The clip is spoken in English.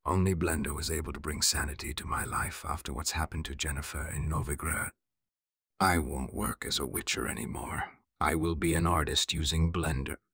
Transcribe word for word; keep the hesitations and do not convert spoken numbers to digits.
Only Blender was able to bring sanity to my life after what's happened to Jennifer in Novigrad. I won't work as a witcher anymore. I will be an artist using Blender.